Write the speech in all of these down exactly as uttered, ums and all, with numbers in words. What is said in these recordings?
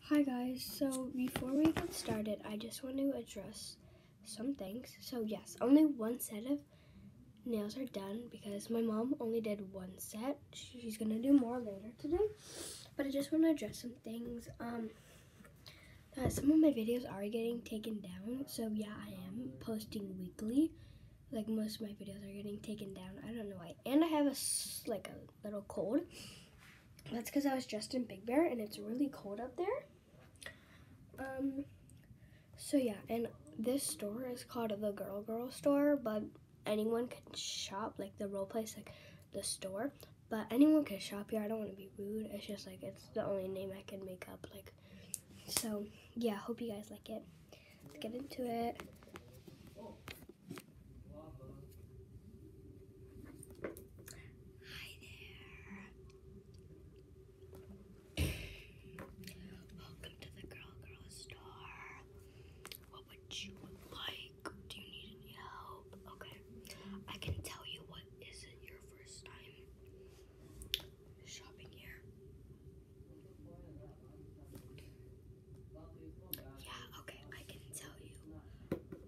Hi guys, so before we get started, I just want to address some things. So yes, only one set of nails are done because my mom only did one set. She's gonna do more later today, but I just want to address some things. Um, uh, some of my videos are getting taken down, so yeah, I am posting weekly. Like most of my videos are getting taken down. I don't know why. And I have a s- like a little cold. That's because I was dressed in Big Bear and it's really cold up there. Um, so yeah, and this store is called the Girl Girl Store, but anyone can shop, like the role place, like the store. But anyone can shop here. I don't want to be rude. It's just like it's the only name I can make up. Like, so yeah. Hope you guys like it. Let's get into it. Hi there. Welcome to the Girl Girl Store. What would you like? Do you need any help? Okay. I can tell you, what is it your first time shopping here? Yeah, okay, I can tell you.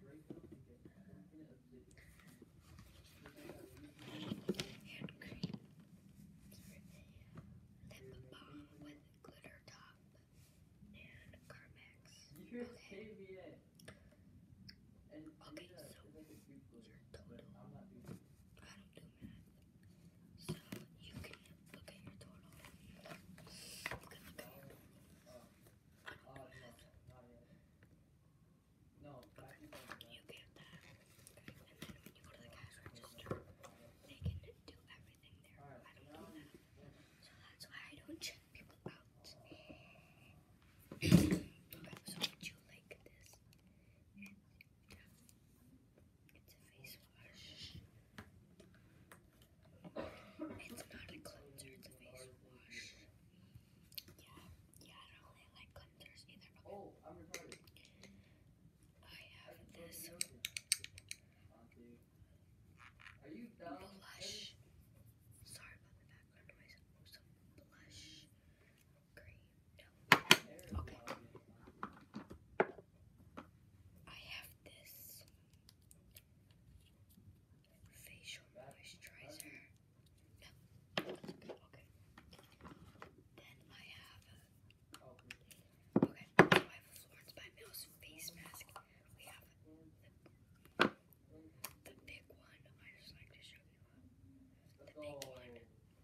Hand cream. Lip balm with glitter top and Carmex. Okay. Okay, so your total. I don't do math. So you can look at your total. You can look at your total. I don't do math. You get that. Okay. And then when you go to the cash register, they can do everything there. I don't do that. So that's why I don't check people out. Okay, so would you like this? It's a face wash. It's not a cleanser, it's a face wash. Yeah, yeah, I don't really like cleansers either. Okay. Oh, I'm retarded. I have this blush. Sorry about the background noise. Some blush cream. No. Okay. I have this facial moisturizer. No. Okay. Then I have okay. So I have a Florence by Mills face mask. We have the, the big one. I just like to show you the big one.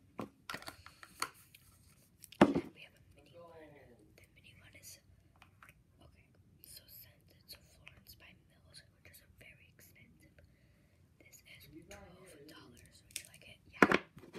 And we have a mini one. The mini one is okay. So since it's a Florence by Mills, which is a very expensive, this is twelve dollars. Would you like it? Yeah.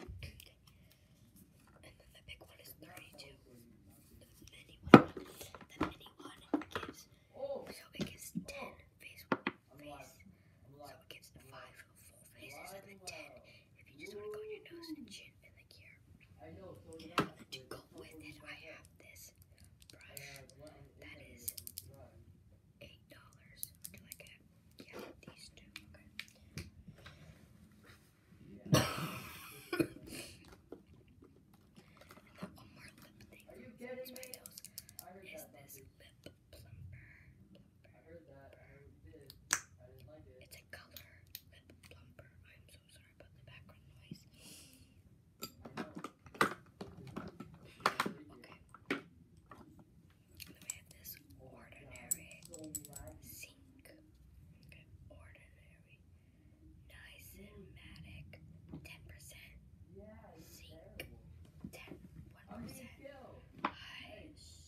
And then the big one is thirty-two. The mini one, the mini one gives so it gives ten face face. So it gives five full faces and then ten if you just want to go in your nose and chin and like here. And then to go with it, I have this brush that is eight dollars. Would you like it? Yeah, these two. Okay. And then one more lip thing. Florence by Mills is this lip plumper. It's a color lip plumper. I'm so sorry about the background noise. Okay. And then we have this Ordinary Zinc. Okay, Ordinary Niacinamatic ten percent zinc, ten, one percent high.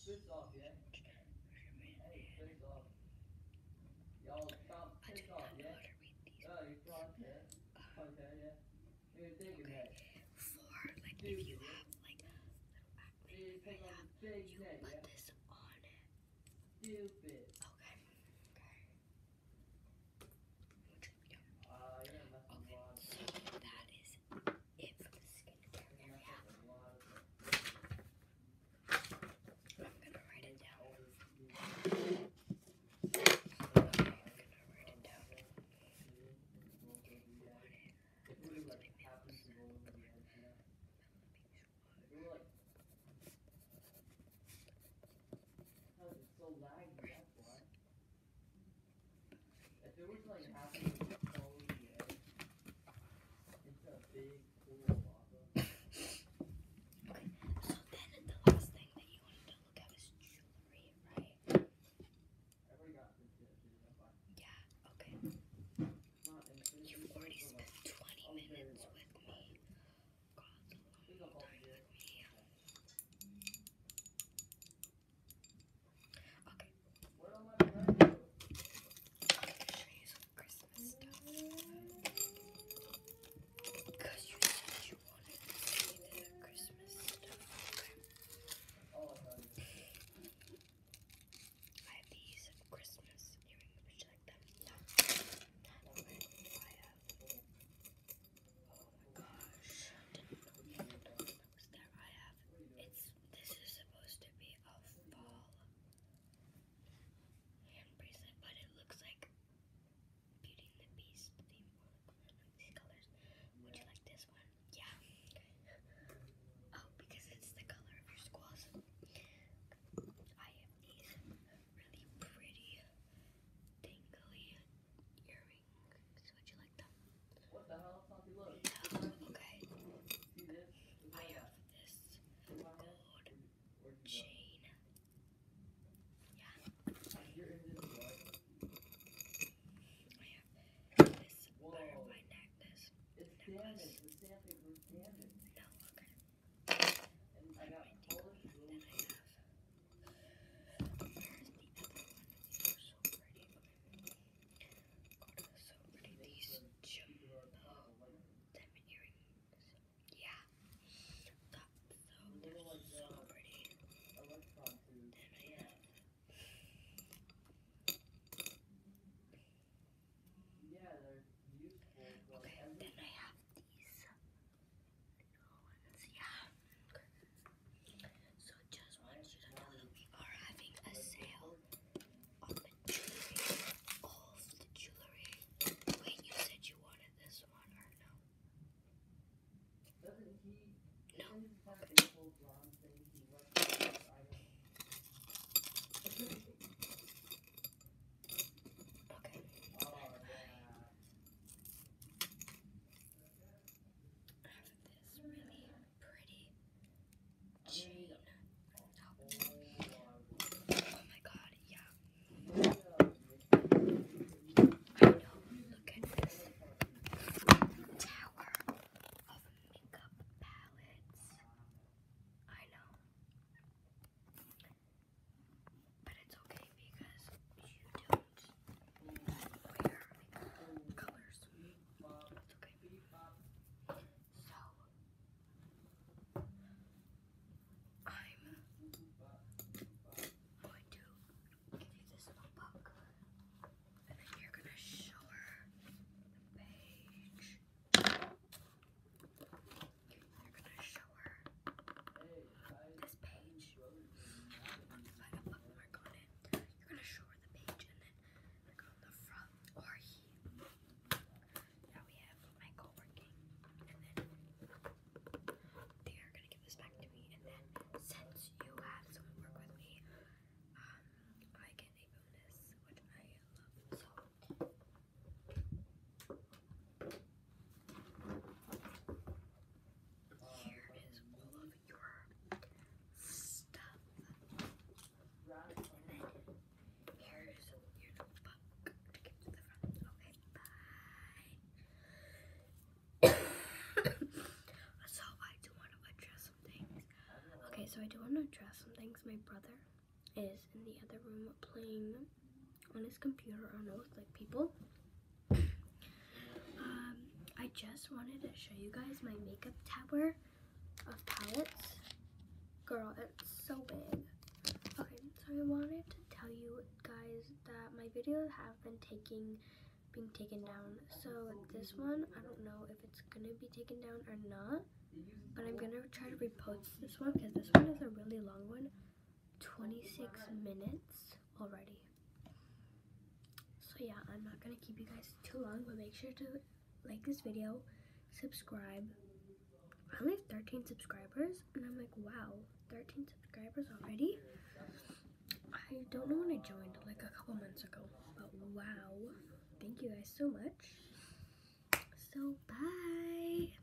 I do not know how to read these words. Uh, okay, for like if you have like little acne, like that, you put this on it. Okay, okay. Which we don't. Okay, so that is it for the skincare area. I'm gonna write it down. Okay, I'm gonna write it down. Okay, so then the last thing that you wanted to look at is jewelry, right? Yeah, okay. You've already spent twenty minutes with me. God, it's a long time with me. Okay. I can show you some Christmas stuff. So I do want to address some things. My brother is in the other room playing on his computer, I don't know, with like people. Um, I just wanted to show you guys my makeup tower of palettes. Girl, it's so big. Okay, so I wanted to tell you guys that my videos have been taking, being taken down. So this one, I don't know if it's gonna be taken down or not. But I'm gonna try to repost this one because this one is a really long one. twenty-six minutes already. So yeah, I'm not gonna keep you guys too long, but make sure to like this video, subscribe. I only have thirteen subscribers and I'm like, wow, thirteen subscribers already? I don't know when I joined, like a couple months ago, but wow. Thank you guys so much. So bye.